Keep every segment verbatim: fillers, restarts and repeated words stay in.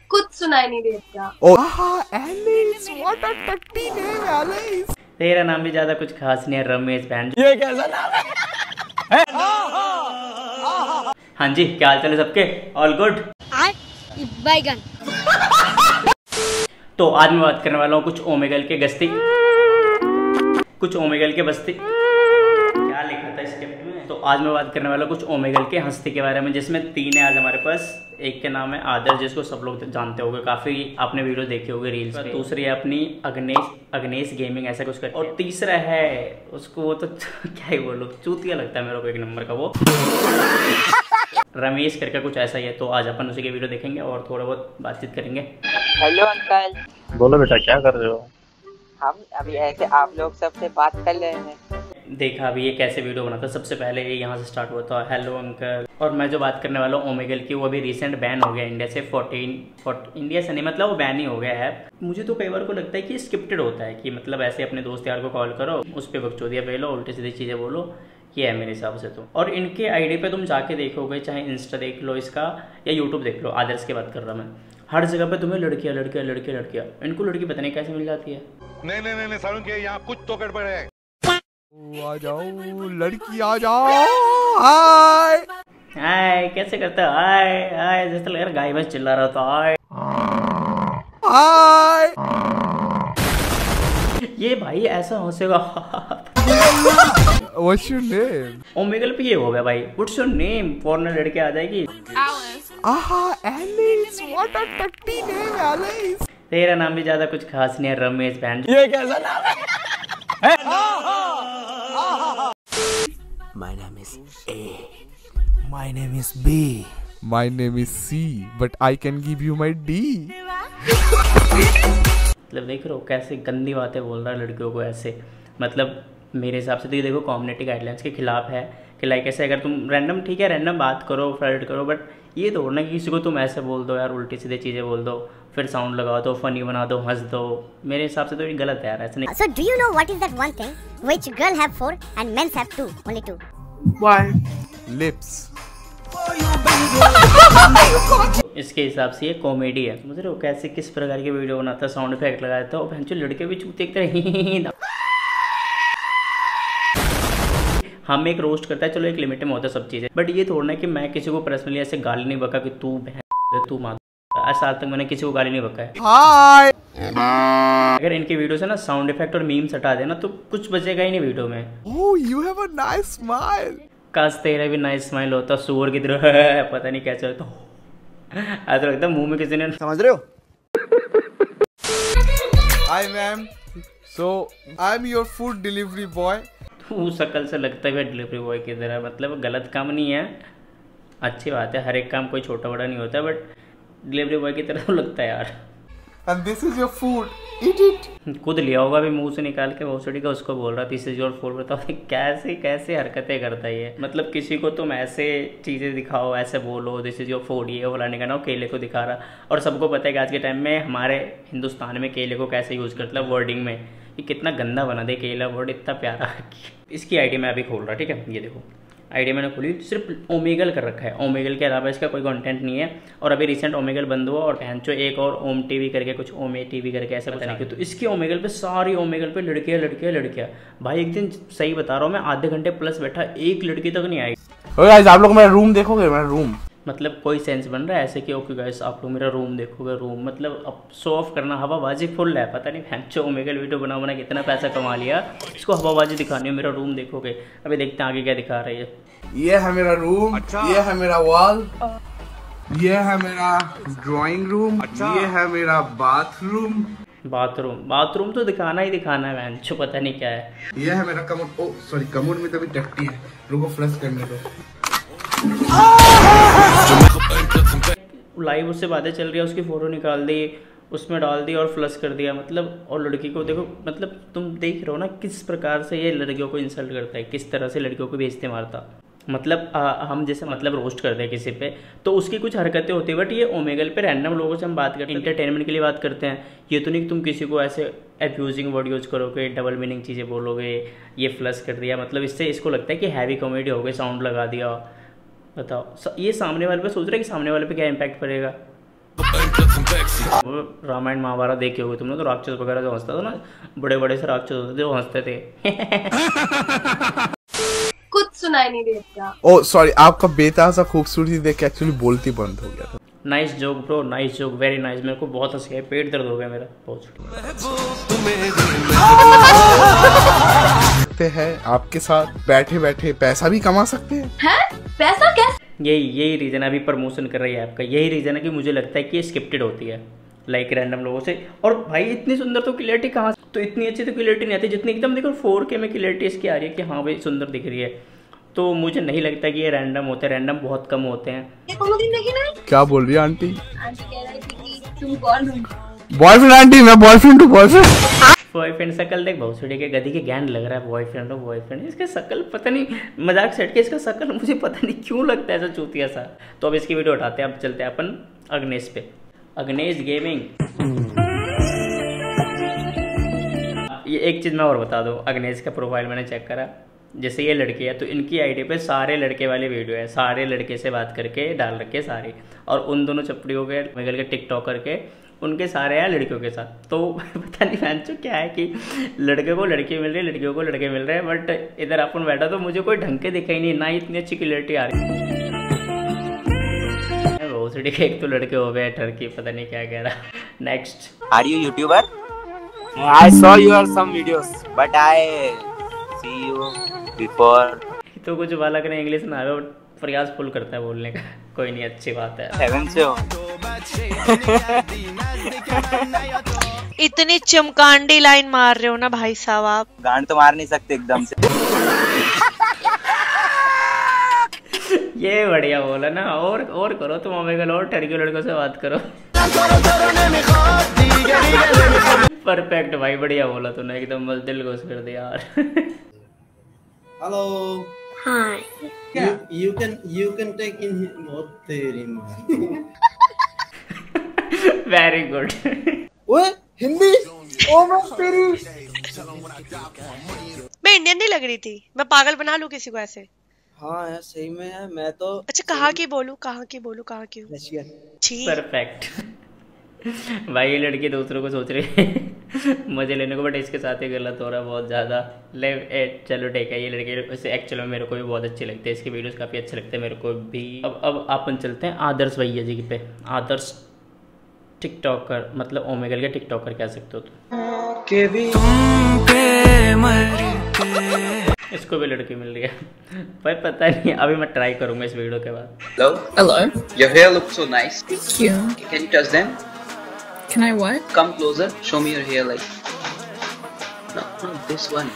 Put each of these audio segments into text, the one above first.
कुछ सुनाई नहीं देता। एलिस, व्हाट अ टट्टी नेम एलिस। तेरा नाम भी ज्यादा कुछ खास नहीं है, रमेश बहन। ये कैसा नाम है? हाँ जी, क्या हाल चाल है सबके? All good. बैगन। तो आज मैं बात करने वाला हूँ कुछ ओमेगल के गस्ती, कुछ ओमेगल के बस्ती, क्या लिखा था स्क्रिप्ट में। तो आज मैं बात करने वाला हूँ कुछ ओमेगल के हस्ती के बारे में, जिसमें तीन है आज हमारे पास। एक के नाम है आदर्श, जिसको सब लोग जानते होंगे, काफी आपने वीडियो देखे होंगे रील्स पे। दूसरी है अपनी अग्नेश, अग्नेश गेमिंग ऐसा कुछ करते हैं। और तीसरा है उसको वो तो क्या ही बोलो, चूतिया लगता है मेरे को एक नंबर का, वो रमेश करके कुछ ऐसा ही है। तो आज अपन उसी की वीडियो देखेंगे और थोड़ा बहुत बातचीत करेंगे। Hello uncle. बोलो बेटा, क्या कर रहे हो? हम अभी ऐसे आप लोग सबसे बात कर रहे हैं। देखा अभी ये कैसे वीडियो बनाता, सबसे पहले ये यहाँ से स्टार्ट हुआ था, हेलो अंकल। और मैं जो बात करने वाला हूँ ओमेगल की, वो अभी रिसेंट बैन हो गया इंडिया से। फोर्टीन इंडिया से नहीं, मतलब वो बैन ही हो गया है। मुझे तो कई बार को लगता है कि स्क्रिप्टेड होता है, कि मतलब ऐसे अपने दोस्त यार को कॉल करो, उस पर बकचोदिया पे लो, उल्टी सीधी चीज़ें बोलो, ये है मेरे हिसाब से तो। और इनके आईडी पे तुम जाके देखोगे, चाहे इंस्टा देख लो इसका या यूट्यूब देख लो, आदर्श की बात कर रहा मैं, हर जगह पे तुम्हें लड़कियां लड़कियां लड़कियां लड़कियां इनको लड़की पता नहीं कैसे मिल जाती है। नहीं नहीं नहीं सारुण के यहाँ कुछ तो गड़बड़ है। आ जाओ लड़की, आ जाओ। हाय हाय, कैसे करते हो? हाय हाय, जैसे लग रहा गाय भैंस चिल्ला रहा था। हाय हाय, ये भाई ऐसा हंसेगा। What's your name? ओमेगल पे ये हो गया भाई, व्हाट्स योर नेम, फॉरनर लड़के आ जाएगी। आहा एलिस, व्हाट अ टट्टी नेम एलिस। तेरा नाम भी ज्यादा कुछ खास नहीं है, रमेश बहन। ये कैसा नाम है? My name is A. My name is B. My name is C, but I can give you my D. मतलब देख रहे हो कैसे गंदी बातें बोल रहा है लड़कियों को ऐसे। मतलब मेरे हिसाब से तो ये देखो कम्युनिटी गाइडलाइंस के खिलाफ है, कि लाइक ऐसे अगर तुम रैंडम, ठीक है रैंडम बात करो, फ्लर्ट करो, बट ये तो ना कि किसी को तुम ऐसे बोल दो यार, उल्टी सीधे चीज़ें बोल दो, फिर साउंड लगा दो, फनी बना दो, हंस दो। मेरे हिसाब से तो ये गलत है यार, ऐसे नहीं। So do you know what is that one thing which girl have four and men have two, only two? Why? Lips. इसके हिसाब से ये कॉमेडी है, समझ रहे हो कैसे किस प्रकार की वीडियो बनाता, साउंड इफेक्ट लगाया था, और भैंचो लड़के भी चूते एक तरह। हम एक रोस्ट करता है, चलो एक लिमिट में होता है सब चीज़ें, बट ये थोड़ा ना कि मैं किसी को पर्सनली ऐसे गाली नहीं बका कि तू बहन तू मार। ऐसा आज तक मैंने किसी को गाली नहीं बका है। हाय, अगर इनकी वीडियो से ना साउंड इफेक्ट और मीम्स हटा देना तो कुछ बचेगा ही नहीं वीडियो में। Oh, you have a nice smile. काश तेरा भी नाइस स्माइल होता, सुअर की तरह। पता नहीं कैसे होता, ऐसा लगता है मुंह में किसी ने, समझ रहे हो? Hi ma'am. So I'm your food delivery boy. तू शकल से लगता है डिलीवरी बॉय की तरह। मतलब गलत काम नहीं है, अच्छी बात है, हर एक काम कोई छोटा बड़ा नहीं होता, बट डिलीवरी बॉय की तरह लगता है यार। And this is your food. Eat it. खुद लिया होगा भी मुंह से निकाल के, भोसड़ी का उसको बोल रहा दिस इज योर फूड। बताओ कैसे कैसे हरकतें करता है ये। मतलब किसी को तुम ऐसे चीज़ें दिखाओ, ऐसे बोलो दिस इज योर फूड, ये फलाने का ना, केले को दिखा रहा। और सबको पता है कि आज के टाइम में हमारे हिंदुस्तान में केले को कैसे यूज़ करता है वर्डिंग में, ये कितना गंदा बना दे केला वर्ड, इतना प्यारा। इसकी आईडी मैं अभी खोल रहा, ठीक है ये देखो आईडी मैंने खोली, सिर्फ ओमेगल कर रखा है, ओमेगल के अलावा इसका कोई कंटेंट नहीं है। और अभी रिसेंट ओमेगल बंद हुआ, और बहनचो एक और ओम टीवी करके कुछ ओमे टीवी करके ऐसा पता नहीं। तो इसकी ओमेगल पे सारी ओमेगल पे लड़कियां लड़कियां लड़कियां। भाई एक दिन सही बता रहा हूँ मैं, आधे घंटे प्लस बैठा, एक लड़की तक नहीं आई। ओए गाइस, आप लोग मेरा रूम देखोगे? मेरा रूम मतलब कोई सेंस बन रहा है ऐसे कि ओके गाइस आप लोग मेरा रूम देखोगे, रूम मतलब अब शो ऑफ करना, हवाबाजी फुल है। पता नहीं भैंचो ओमेगल वीडियो बना बना कितना पैसा कमा लिया, इसको हवाबाजी दिखानी है, मेरा रूम देखोगे। अभी देखते हैं आगे क्या दिखा रही है। ये है मेरा रूम। अच्छा। ये है मेरा वॉल। ये है मेरा ड्राइंग रूम। अच्छा। ये है मेरा बाथरूम। बाथरूम बाथरूम तो दिखाना ही दिखाना है भैंचो, पता नहीं क्या है। ये है मेरा कमोड। ओ सॉरी, कमोड में तो भी टट्टी है, रुको फ्लश करने दो। लाइव उससे बातें चल रही है, उसकी फोटो निकाल दी, उसमें डाल दी और फ्लश कर दिया। मतलब और लड़की को देखो, मतलब तुम देख रहे हो ना किस प्रकार से ये लड़कियों को इंसल्ट करता है, किस तरह से लड़कियों को बेइज्जती मारता। मतलब आ, हम जैसे मतलब रोस्ट करते हैं किसी पे, तो उसकी कुछ हरकतें होती है, बट ये ओमेगल पे रैंडम लोगों से हम बात करते हैं, इंटरटेनमेंट के लिए बात करते हैं। ये तो नहीं कि तुम किसी को ऐसे एब्यूजिंग वर्ड यूज करोगे, डबल मीनिंग चीज़ें बोलोगे, ये फ्लश कर दिया। मतलब इससे इसको लगता है कि हैवी कॉमेडी हो गई, साउंड लगा दिया। बताओ ये सामने वाले पे सोच रहे हैं कि सामने वाले पे क्या इम्पैक्ट पड़ेगा। वो रामायण महाभारत देखे होगे तुमने, तो राक्षस वगैरह जो हंसता था ना, बड़े बड़े से राक्षस होते थे, वो हंसते थे। कुछ सुनाई नहीं देता। ओ सॉरी, आपका बेताजा खूबसूरती देख के एक्चुअली बोलती बंद हो गया था। Nice joke bro, nice joke, very nice. मेरे को बहुत हंसी आई, पेट दर्द हो गया मेरा बहुत। है आपके साथ बैठे बैठे पैसा भी कमा सकते हैं। हैं? पैसा कैसे? यही यही रीजन है, अभी प्रमोशन कर रही है आपका, यही रीजन है कि मुझे लगता है कि ये स्क्रिप्टेड होती है, लाइक रैंडम लोगों से। और भाई इतनी सुंदर तो क्लियरिटी कहाँ, तो इतनी अच्छी तो क्लियरिटी नहीं आती जितनी एकदम देखो फोर के में क्लियरिटी इसकी आ रही है कि हाँ भाई सुंदर दिख रही है। तो मुझे नहीं लगता कि ये रैंडम होते हैं, रैंडम बहुत कम होते हैं। क्या बोल रही है आंटी? आंटी कह रही थी कि तुम कौन हो? बॉयफ्रेंड आंटी, मैं बॉयफ्रेंड हूँ, बॉयफ्रेंड। बॉयफ्रेंड शकल देख, भौसड़ी के गधी के ज्ञान लग रहा है, बॉयफ्रेंड हो बॉयफ्रेंड। इसके शकल पता नहीं, मजाक सेट के इसका शकल मुझे पता नहीं क्यों लगता है ऐसा चूतिया सा। तो अब इसकी वीडियो उठाते हैं, अब चलते हैं अपन अग्नेश पे। अग्नेश गेमिंग। ये एक चीज़ मैं और बता दूँ, अग्नेश का प्रोफाइल मैंने चेक करा, जैसे ये लड़की है तो इनकी आईडी पे सारे लड़के वाले वीडियो है, सारे लड़के से बात करके डाल रखे सारे। और उन दोनों चपड़ियों के मेगल के टिकटॉकर के, उनके सारे हैं लड़कियों के साथ। तो पता नहीं फैंचो क्या है कि लड़के को लड़के मिल रहे हैं, लड़कियों को लड़के मिल रहे हैं, बट इधर अपन बैठा तो मुझे कोई ढंग के दिखा ही नहीं, ना इतनी अच्छी क्लियरिटी आ रही। भोसड़ी के एक तो लड़के हो गए, ठरकी पता नहीं क्या कह रहा। Next, are you YouTuber? I saw your some videos but I see you before. तो कुछ बालक ने इंग्लिश ना आवे, प्रयास फुल करता है बोलने का। कोई नहीं, अच्छी बात है। हेवन से हो। इतनी चमकांडी लाइन मार रहे हो ना भाई साहब आप। गांड तो मार नहीं सकते एकदम से। ये बढ़िया बोला ना, और और करो तुम ओमेगल, और ठरकी लड़कों से बात करो। परफेक्ट भाई, बढ़िया बोला तूने, एकदम बस दिल खुश कर दिया यार। Hello. Hi. You, you can you can take in what तेरी माँ। Very good. ओए हिंदी? ओ मैं तेरी। मैं इंडियन नहीं लग रही थी, मैं पागल बना लूं किसी को ऐसे। हाँ यार सही में है, मैं तो। अच्छा कहाँ की बोलूं, कहाँ की बोलूं, कहाँ की? परफेक्ट। भाई ये लड़की दूसरों को सोच रही है मजे लेने को, बट इसके साथ ही गलत हो रहा है बहुत ज़्यादा। ले ए, चलो ठीक है, ये लड़की वैसे एक्चुअल में मेरे को भी बहुत अच्छी लगती है, इसकी वीडियोस काफ़ी अच्छे लगते हैं मेरे को भी। अब अब अपन चलते हैं आदर्श भैया जी पे। आदर्श टिकटॉकर, मतलब ओमेगल के टिकटॉकर कह सकते हो तुम। इसको भी लड़की मिल रही है भाई, पता नहीं, अभी मैं ट्राई करूंगा इस वीडियो के बाद। Hello. Hello. Your hair looks so nice. Thank you. Can you touch them? Can I what? Come closer. Show me your hair, like. No, no, this one.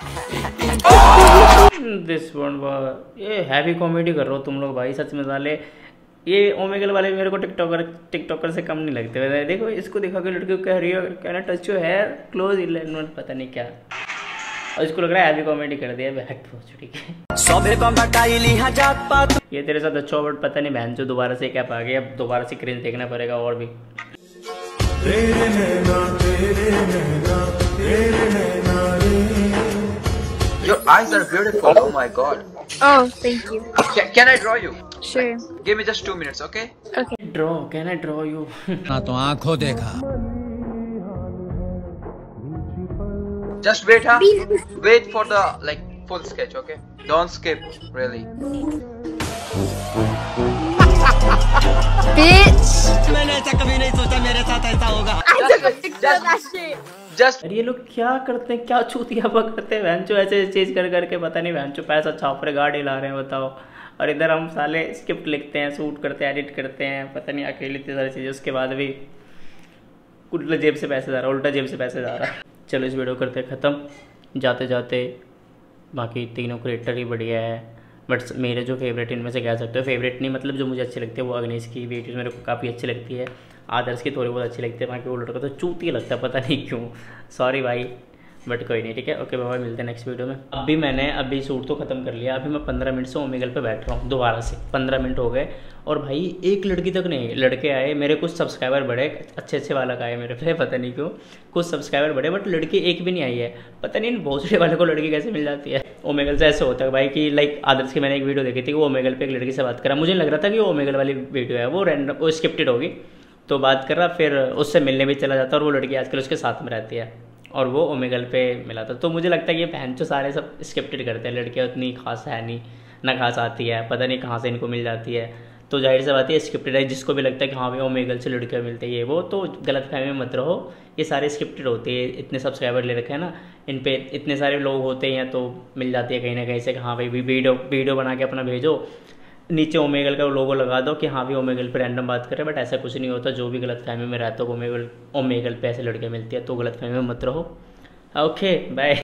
This one, ये heavy comedy कर रहे हो तुम लोग भाई, सच में साले। ये ओमेगल वाले मेरे को टिकटॉकर टिकटॉकर से कम नहीं लगते वैसे। देखो इसको दिखा के लड़की को कह रही है, कहना touch your hair close eleven, पता नहीं क्या, और इसको लग रहा है हैवी कॉमेडी कर दिया। बैठ ठीक है, ये तेरे साथ अच्छा, बट पता नहीं बहन जो दोबारा से क्या पा गई, अब दोबारा से क्रिंज देखना पड़ेगा और भी। तेरे नैना, तेरे नैना, तेरे नैना रे। Your eyes are beautiful. Oh my god. Oh, thank you. Can, can I draw you? Sure. Give me just two minutes, okay? Okay. Draw? Can I draw you? ना तो आँखों देखा। Just wait, huh? Wait for the like full sketch, okay? Don't skip, really. Bitch. मैंने ऐसा कभी नहीं सोचा मेरे साथ ऐसा होगा। Just अरे ये लोग क्या करते हैं, क्या चूतिया करते हैं बहनचो, ऐसे चीज कर करके पता नहीं बहनचो पैसा छाप रहे, गाड़ी ला रहे हैं बताओ। और इधर हम साले स्क्रिप्ट लिखते हैं, शूट करते हैं, एडिट करते हैं, पता नहीं अकेले इतनी सारी चीज़ें, उसके बाद भी उल्टा जेब से पैसे जा रहा है, उल्टा जेब से पैसे जा रहा है। चलो इस वीडियो करते ख़त्म। जाते जाते बाकी तीनों क्रिएटर ही बढ़िया है, बट मेरे जो फेवरेट इनमें से कह सकते हो, फेवरेट नहीं मतलब जो मुझे अच्छी लगती है वो अग्नेश की वीडियोस मेरे को काफ़ी अच्छी लगती है, आदर्श की थोड़ी बहुत अच्छी लगती है, बाकी वो लड़का तो चूतिया लगता है पता नहीं क्यों, सॉरी भाई, बट कोई नहीं, ठीक है, ओके बाय, मिलते हैं नेक्स्ट वीडियो में। अभी मैंने अभी शूट तो ख़त्म कर लिया, अभी मैं पंद्रह मिनट से ओमेगल पे बैठ रहा हूँ दोबारा से, पंद्रह मिनट हो गए, और भाई एक लड़की तक नहीं, लड़के आए मेरे, कुछ सब्सक्राइबर बढ़े, अच्छे अच्छे वाला आए मेरे पे, पता नहीं क्यों कुछ सब्सक्राइबर बढ़े, बट लड़की एक भी नहीं आई है, पता नहीं इन भोसड़े वाले को लड़की कैसे मिल जाती है। ओमेगल से ऐसे होता है भाई कि लाइक आदर्श की मैंने एक वीडियो देखी थी, वो ओमेगल पे एक लड़की से बात करा, मुझे लग रहा था कि वो ओमेगल वाली वीडियो है, वो रैंडम वो स्क्रिप्टेड होगी, तो बात कर रहा, फिर उससे मिलने भी चला जाता है और वो लड़की आजकल उसके साथ में रहती है और वो ओमेगल पे मिला था। तो मुझे लगता है ये बहन जो सारे सब स्क्रिप्टेड करते हैं, लड़कियाँ उतनी खास है नहीं, ना खास आती है, पता नहीं कहाँ से इनको मिल जाती है। तो जाहिर सी बात है स्क्रिप्टेड है, जिसको भी लगता है कि हाँ भाई ओमेगल से लड़कियाँ मिलती है ये वो, तो गलत फहमी में मत रहो, ये सारे स्क्रिप्टेड होते हैं। इतने सब्सक्राइबर ले रखे हैं ना इन पे, इतने सारे लोग होते हैं तो मिल जाती है कहीं ना कहीं से कि हाँ भाई वीडियो वीडियो बना के अपना भेजो, नीचे ओमेगल का लोगो लगा दो कि हाँ भी ओमेगल पे रैंडम बात करें। बट ऐसा कुछ नहीं होता, जो भी गलत फहमी में रहता हो ओमेगल ओमेगल पे ऐसे लड़कियाँ मिलती है तो गलत फहमी में मत रहो। Okay bye.